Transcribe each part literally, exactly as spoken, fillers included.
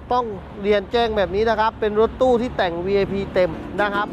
ต้องเรียนแจ้งแบบนี้นะครับเป็นรถตู้ที่แต่ง วี ไอ พี เต็มนะครับ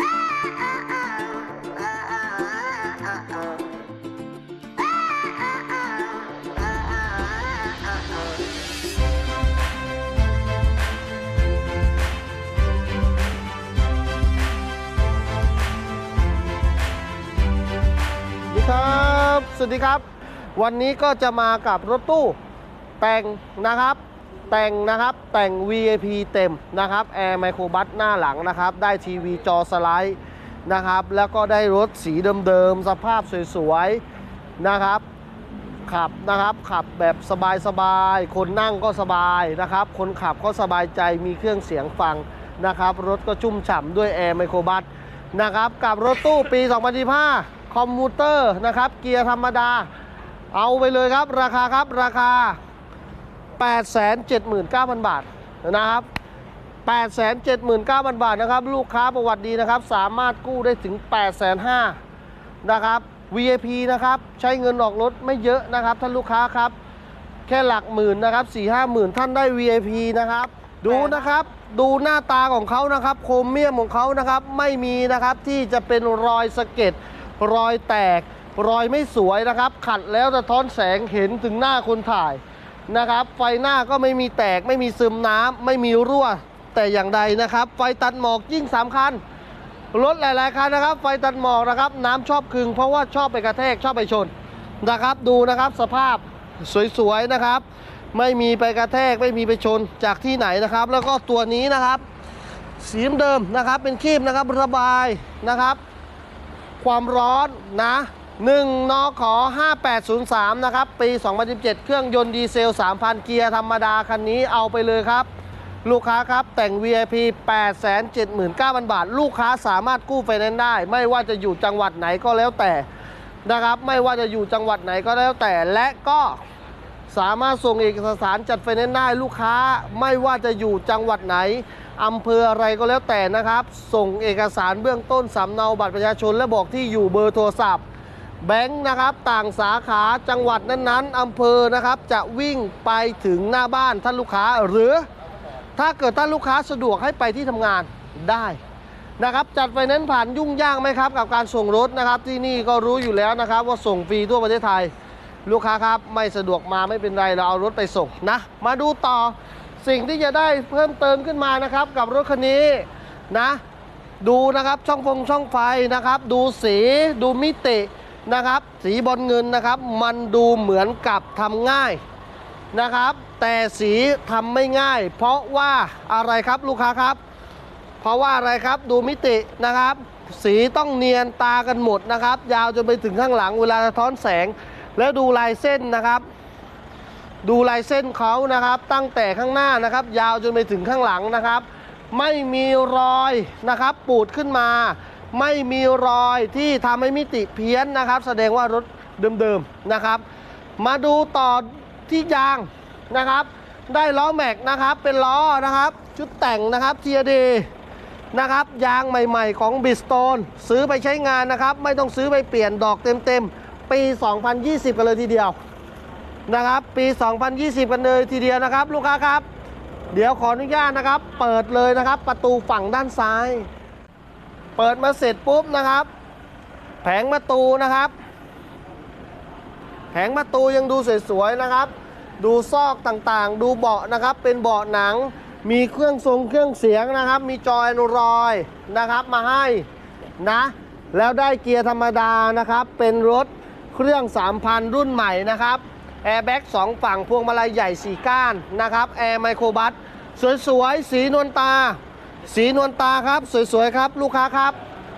ครับสวัสดีครับวันนี้ก็จะมากับรถตู้แต่งนะครับแต่งนะครับแต่ง วี ไอ พี เต็มนะครับแอร์ไมโครบัสหน้าหลังนะครับได้ทีวีจอสไลด์นะครับแล้วก็ได้รถสีเดิมๆสภาพสวยๆนะครับขับนะครับขับแบบสบายๆคนนั่งก็สบายนะครับคนขับก็สบายใจมีเครื่องเสียงฟังนะครับรถก็ชุ่มฉ่ำด้วยแอร์ไมโครบัสนะครับกับรถตู้ปี สองพันยี่สิบห้าคอมมูเตอร์นะครับเกียร์ธรรมดาเอาไปเลยครับราคาครับราคา แปดแสนเจ็ดหมื่นเก้าพัน บาทนะครับ แปดแสนเจ็ดหมื่นเก้าพัน บาทนะครับลูกค้าประวัติดีนะครับสามารถกู้ได้ถึง แปดแสนห้าหมื่น นะครับ วี ไอ พี นะครับใช้เงินออกรถไม่เยอะนะครับท่านลูกค้าครับแค่หลักหมื่นนะครับ สี่ห้าหมื่น ท่านได้ วี ไอ พี นะครับดูนะครับดูหน้าตาของเขานะครับโครเมียมของเขานะครับไม่มีนะครับที่จะเป็นรอยสะเก็ดรอยแตกรอยไม่สวยนะครับขัดแล้วสะท้อนแสงเห็นถึงหน้าคนถ่ายนะครับไฟหน้าก็ไม่มีแตกไม่มีซึมน้ำไม่มีรั่วแต่อย่างใดนะครับไฟตัดหมอกยิ่งสำคัญรถหลายๆคันนะครับไฟตัดหมอกนะครับน้ำชอบคึงเพราะว่าชอบไปกระแทกชอบไปชนนะครับดูนะครับสภาพสวยๆนะครับไม่มีไปกระแทกไม่มีไปชนจากที่ไหนนะครับแล้วก็ตัวนี้นะครับสีเดิมนะครับเป็นครีมนะครับระบายนะครับความร้อนนะหนึ่งนขห้าแปดศูนย์สามนะครับปี สองพันสิบเจ็ด เครื่องยนต์ดีเซล สามพัน เกียร์ธรรมดาคันนี้เอาไปเลยครับลูกค้าครับแต่ง วี ไอ พี แปดแสนเจ็ดหมื่นเก้าพัน บาทลูกค้าสามารถกู้ไฟแนนซ์ได้ไม่ว่าจะอยู่จังหวัดไหนก็แล้วแต่นะครับไม่ว่าจะอยู่จังหวัดไหนก็แล้วแต่และก็สามารถส่งเอกสารจัดไฟแนนซ์ได้ลูกค้าไม่ว่าจะอยู่จังหวัดไหนอำเภออะไรก็แล้วแต่นะครับส่งเอกสารเบื้องต้นสำเนาบัตรประชาชนและบอกที่อยู่เบอร์โทรศัพท์แบงค์นะครับต่างสาขาจังหวัดนั้นๆอำเภอนะครับจะวิ่งไปถึงหน้าบ้านท่านลูกค้าหรือถ้าเกิดท่านลูกค้าสะดวกให้ไปที่ทำงานได้นะครับจัดไฟแนนซ์ผ่านยุ่งยากไหมครับกับการส่งรถนะครับที่นี่ก็รู้อยู่แล้วนะครับว่าส่งฟรีทั่วประเทศไทยลูกค้าครับไม่สะดวกมาไม่เป็นไรเราเอารถไปส่งนะมาดูต่อสิ่งที่จะได้เพิ่มเติมขึ้นมานะครับกับรถคันนี้นะดูนะครับช่องฟงช่องไฟนะครับดูสีดูมิตินะครับสีบอลเงินนะครับมันดูเหมือนกับทำง่ายนะครับแต่สีทำไม่ง่ายเพราะว่าอะไรครับลูกค้าครับเพราะว่าอะไรครับดูมิตินะครับสีต้องเนียนตากันหมดนะครับยาวจนไปถึงข้างหลังเวลาสะท้อนแสงแล้วดูลายเส้นนะครับดูลายเส้นเขานะครับตั้งแต่ข้างหน้านะครับยาวจนไปถึงข้างหลังนะครับไม่มีรอยนะครับปูดขึ้นมาไม่มีรอยที่ทำให้มิติเพี้ยนนะครับแสดงว่ารถเดิมๆนะครับมาดูต่อที่ยางนะครับได้ล้อแม็กนะครับเป็นล้อนะครับชุดแต่งนะครับ ที ดี นะครับยางใหม่ๆของ Bridgestone ซื้อไปใช้งานนะครับไม่ต้องซื้อไปเปลี่ยนดอกเต็มๆปี สองพันยี่สิบ กันเลยทีเดียวนะครับปี สองพันยี่สิบ กันเลยทีเดียวนะครับลูกค้าครับเดี๋ยวขออนุญาตนะครับเปิดเลยนะครับประตูฝั่งด้านซ้ายเปิดมาเสร็จปุ๊บนะครับแผงประตูนะครับแผงประตูยังดูสวยๆนะครับดูซอกต่างๆดูเบาะนะครับเป็นเบาะหนังมีเครื่องทรงเครื่องเสียงนะครับมีจอยแอนดรอยนะครับมาให้นะแล้วได้เกียร์ธรรมดานะครับเป็นรถเครื่อง สามพัน รุ่นใหม่นะครับแอร์แบ็กสองฝั่งพวงมาลัยใหญ่สี่ก้านนะครับแอร์ไมโครบัสสวยๆสีนวลตาสีนวลตาครับสวยๆครับลูกค้าครับ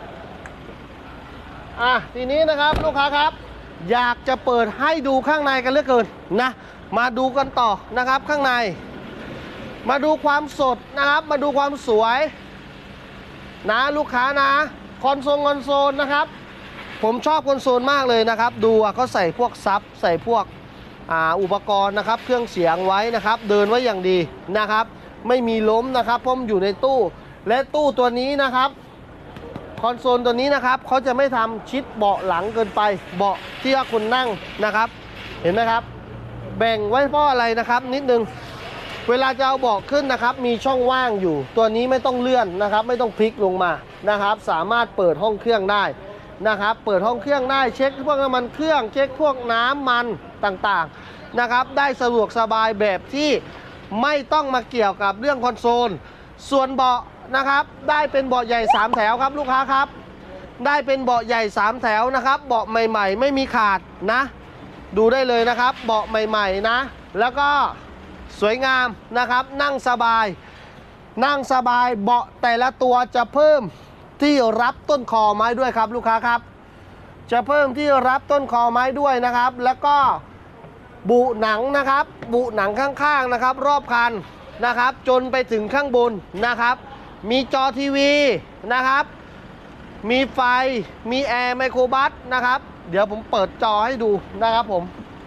อ่ะทีนี้นะครับลูกค้าครับอยากจะเปิดให้ดูข้างในกันเหลือเกินนะมาดูกันต่อนะครับข้างในมาดูความสดนะครับมาดูความสวยนะลูกค้านะคอนโซลคอนโซลนะครับผมชอบคอนโซลมากเลยนะครับดูเขาใส่พวกซับใส่พวกอ่าอุปกรณ์นะครับเครื่องเสียงไว้นะครับเดินไว้อย่างดีนะครับไม่มีล้มนะครับเพราะมันอยู่ในตู้และตู้ตัวนี้นะครับคอนโซลตัวนี้นะครับเขาจะไม่ทำชิดเบาะหลังเกินไปเบาะที่ว่าคุณนั่งนะครับเห็นไหมครับแบ่งไว้เพราะอะไรนะครับนิดนึงเวลาจะเอาเบาะขึ้นนะครับมีช่องว่างอยู่ตัวนี้ไม่ต้องเลื่อนนะครับไม่ต้องพลิกลงมานะครับสามารถเปิดห้องเครื่องได้นะครับเปิดห้องเครื่องได้เช็คพวกน้ำมันเครื่องเช็คพวกน้ำมันต่างๆนะครับได้สะดวกสบายแบบที่ไม่ต้องมาเกี่ยวกับเรื่องคอนโซลส่วนเบาะนะครับได้เป็นเบาะใหญ่สามแถวครับลูกค้าครับได้เป็นเบาะใหญ่สามแถวนะครับเบาะใหม่ๆไม่มีขาดนะดูได้เลยนะครับเบาะใหม่ๆนะแล้วก็สวยงามนะครับนั่งสบายนั่งสบายเบาะแต่ละตัวจะเพิ่มที่รับต้นคอไม้ด้วยครับลูกค้าครับจะเพิ่มที่รับต้นคอไม้ด้วยนะครับแล้วก็บุหนังนะครับบุหนังข้างๆนะครับรอบคันนะครับจนไปถึงข้างบนนะครับมีจอทีวีนะครับมีไฟมีแอร์ไมโครบัสนะครับเดี๋ยวผมเปิดจอให้ดูนะครับผม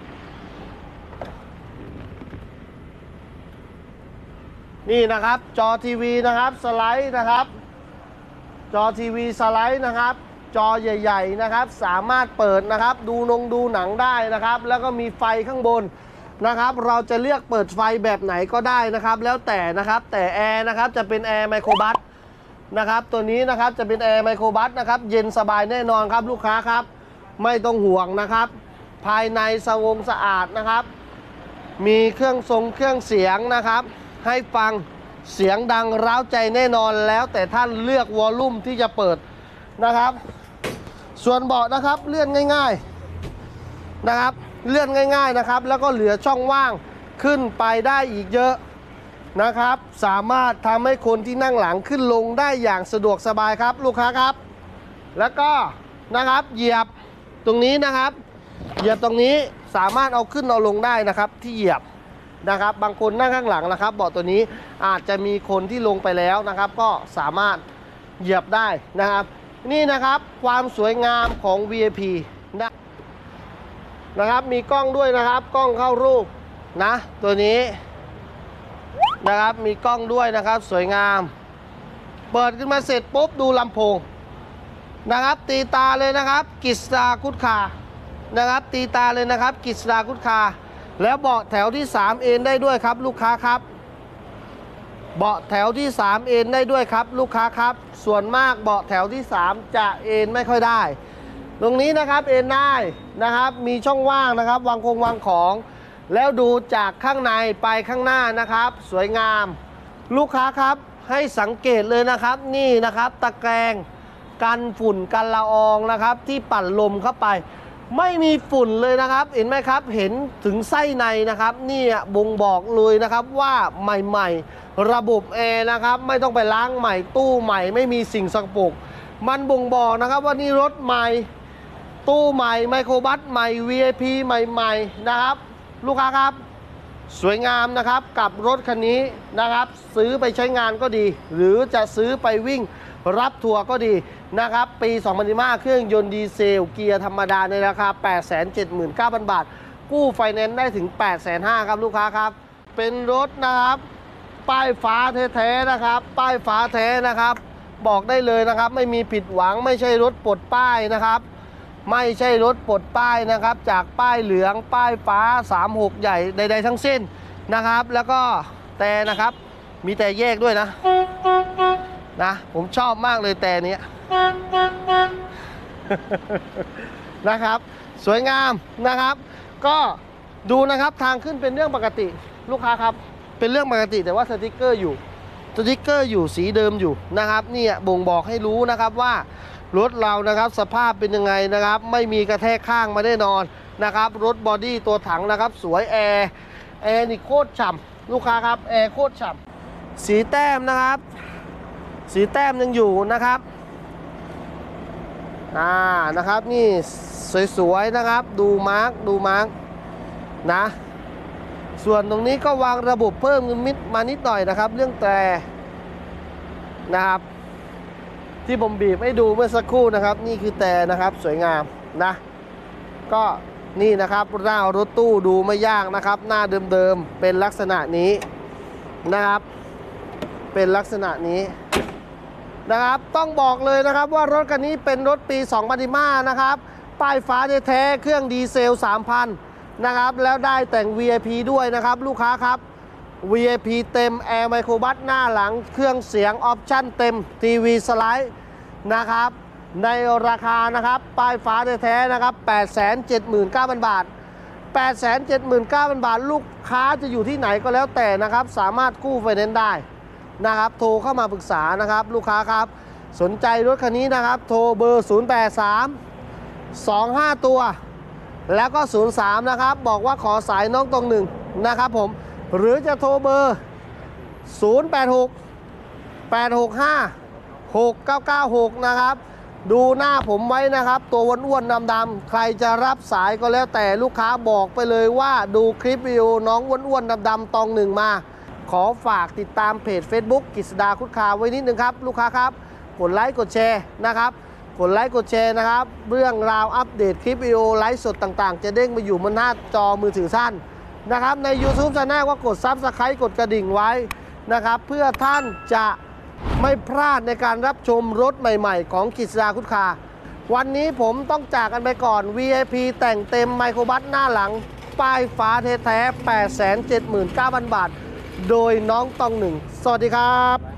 นี่นะครับจอทีวีนะครับสไลด์นะครับจอทีวีสไลด์นะครับจอใหญ่ๆนะครับสามารถเปิดนะครับดูนงดูหนังได้นะครับแล้วก็มีไฟข้างบนนะครับเราจะเลือกเปิดไฟแบบไหนก็ได้นะครับแล้วแต่นะครับแต่แอร์นะครับจะเป็นแอร์ไมโครบัสนะครับตัวนี้นะครับจะเป็นแอร์ไมโครบัสนะครับเย็นสบายแน่นอนครับลูกค้าครับไม่ต้องห่วงนะครับภายในสวงสะอาดนะครับมีเครื่องทรงเครื่องเสียงนะครับให้ฟังเสียงดังร้าวใจแน่นอนแล้วแต่ท่านเลือกวอลลุ่มที่จะเปิดนะครับส่วนเบาะนะครับเลื่อนง่ายๆนะครับเลื่อนง่ายๆนะครับแล้วก็เหลือช่องว่างขึ้นไปได้อีกเยอะนะครับสามารถทำให้คนที่นั่งหลังขึ้นลงได้อย่างสะดวกสบายครับลูกค้าครับแล้วก็นะครับเหยียบตรงนี้นะครับเหยียบตรงนี้สามารถเอาขึ้นเอาลงได้นะครับที่เหยียบนะครับบางคนนั่งข้างหลังนะครับเบาะตัวนี้อาจจะมีคนที่ลงไปแล้วนะครับก็สามารถเหยียบได้นะครับนี่นะครับความสวยงามของ วี ไอ พี นะนะครับมีกล้องด้วยนะครับกล้องเข้ารูปนะตัวนี้นะครับมีกล้องด้วยนะครับสวยงามเปิดขึ้นมาเสร็จปุ๊บดูลำโพงนะครับตีตาเลยนะครับกิจสาคุดคานะครับตีตาเลยนะครับกิจสาคุดคาแล้วเบาะแถวที่สามเอนได้ด้วยครับลูกค้าครับเบาะแถวที่สามเอนได้ด้วยครับลูกค้าครับส่วนมากเบาะแถวที่สามจะเอนไม่ค่อยได้ตรงนี้นะครับเอนได้นะครับมีช่องว่างนะครับวางคงวางของแล้วดูจากข้างในไปข้างหน้านะครับสวยงามลูกค้าครับให้สังเกตเลยนะครับนี่นะครับตะแกรงกันฝุ่นกันละอองนะครับที่ปั่นลมเข้าไปไม่มีฝุ่นเลยนะครับเห็นไหมครับเห็นถึงไส้ในนะครับนี่บ่งบอกเลยนะครับว่าใหม่ๆระบบแอร์นะครับไม่ต้องไปล้างใหม่ตู้ใหม่ไม่มีสิ่งสกปรกมันบ่งบอกนะครับว่านี่รถใหม่ตู้ใหม่ไมโครบัสใหม่ วี ไอ พี ใหม่ๆนะครับลูกค้าครับสวยงามนะครับกับรถคันนี้นะครับซื้อไปใช้งานก็ดีหรือจะซื้อไปวิ่งรับทัวร์ก็ดีนะครับปีสองพันสิบห้าเครื่องยนต์ดีเซลเกียร์ธรรมดาในราคา แปดแสนเจ็ดหมื่นเก้าพัน บาทกู้ไฟแนนซ์ได้ถึง แปดแสนห้าหมื่น ครับลูกค้าครับเป็นรถนะครับป้ายฟ้าแท้ๆนะครับป้ายฟ้าแท้นะครับบอกได้เลยนะครับไม่มีผิดหวังไม่ใช่รถปลดป้ายนะครับไม่ใช่รถปลดป้ายนะครับจากป้ายเหลืองป้ายฟ้าสามหกใหญ่ใดๆทั้งสิ้นนะครับแล้วก็แต่นะครับมีแต่แยกด้วยนะนะผมชอบมากเลยแต่เนี้ย นะครับสวยงามนะครับก็ดูนะครับทางขึ้นเป็นเรื่องปกติลูกค้าครับเป็นเรื่องปกติแต่ว่าสติกเกอร์อยู่สติกเกอร์อยู่สีเดิมอยู่นะครับเนี่ยบ่งบอกให้รู้นะครับว่ารถเรานะครับสภาพเป็นยังไงนะครับไม่มีกระแทกข้างมาแน่นอนนะครับรถบอดี้ตัวถังนะครับสวยแอร์แอร์นี่โคตรฉ่ำลูกค้าครับแอร์โคตรฉ่ำสีแต้มนะครับสีแต้มยังอยู่นะครับอ่านะครับนี่สวยๆนะครับดูมาร์กดูมาร์กนะส่วนตรงนี้ก็วางระบบเพิ่มมิดมานิดหน่อยนะครับเรื่องแต่นะครับที่ผมบีบให้ดูเมื่อสักครู่นะครับนี่คือแต่นะครับสวยงามนะก็นี่นะครับหน้ารถตู้ดูไม่ยากนะครับหน้าเดิมๆเป็นลักษณะนี้นะครับเป็นลักษณะนี้นะครับต้องบอกเลยนะครับว่ารถคันนี้เป็นรถปีสองพันสิบห้านะครับป้ายฟ้าแท้ๆเครื่องดีเซล สามพัน นะครับแล้วได้แต่ง วี ไอ พี ด้วยนะครับลูกค้าครับวี ไอ พี เต็มแอร์ไมโครบัสหน้าหลังเครื่องเสียงออปชั่นเต็มทีวีสไลด์นะครับในราคานะครับป้ายฟ้าแท้ๆนะครับ แปดแสนเจ็ดหมื่นเก้าพัน บาท แปดแสนเจ็ดหมื่นเก้าพัน บาทลูกค้าจะอยู่ที่ไหนก็แล้วแต่นะครับสามารถกู้ไฟแนนซ์ได้นะครับโทรเข้ามาปรึกษานะครับลูกค้าครับสนใจรถคันนี้นะครับโทรเบอร์ ศูนย์ แปด สาม สอง ห้า ตัวแล้วก็ ศูนย์ สาม นะครับบอกว่าขอสายน้องตรงหนึ่งนะครับผมหรือจะโทรเบอร์ ศูนย์ แปด หก แปด หก ห้า หก เก้า เก้า หก นะครับดูหน้าผมไว้นะครับตัวอ้วนๆดำๆใครจะรับสายก็แล้วแต่ลูกค้าบอกไปเลยว่าดูคลิปวิดีโอน้องอ้วนๆดำๆตองหนึ่งมาขอฝากติดตามเพจ Facebook กฤษดาคุดคาไว้นิดนึงครับลูกค้าครับกดไลค์กดแชร์นะครับกดไลค์กดแชร์นะครับเรื่องราวอัปเดตคลิปวิดีโอไลฟ์สดต่างๆจะเด้งมาอยู่บนหน้าจอมือถือท่านนะครับใน YouTube Channel ก็กด Subscribe กดกระดิ่งไว้นะครับเพื่อท่านจะไม่พลาดในการรับชมรถใหม่ๆของกฤษดาคุดคาวันนี้ผมต้องจากกันไปก่อน วี ไอ พี แต่งเต็มไมโครบัสหน้าหลังป้ายฟ้าแท้ๆ แปดแสนเจ็ดหมื่นเก้าพัน บาทโดยน้องตองหนึ่งสวัสดีครับ